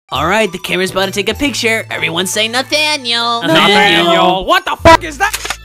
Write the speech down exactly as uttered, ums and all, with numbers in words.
Alright, the camera's about to take a picture. Everyone say Nathaniel. Nathaniel. What the fuck is that?